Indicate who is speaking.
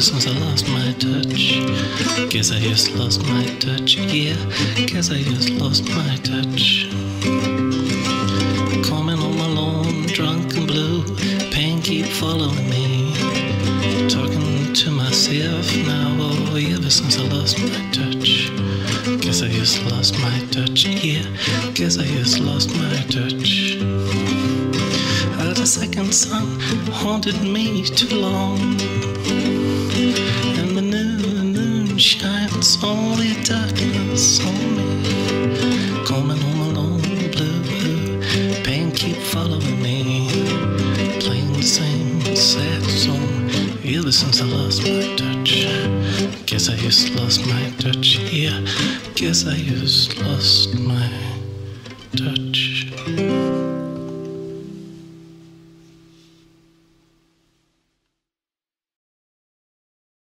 Speaker 1: ever since I lost my touch. Guess I just lost my touch, yeah, guess I just lost my touch. Coming home alone, drunk and blue, pain keep following me. Talking to myself now, oh, ever since I lost my touch. Guess I just lost my touch, yeah, guess I just lost my touch. The second sun haunted me too long, and the moon shines only darkness on me. Coming home alone, blue, pain keep following me. Playing the same sad song ever since I lost my touch. Guess I just lost my touch, yeah, guess I just lost my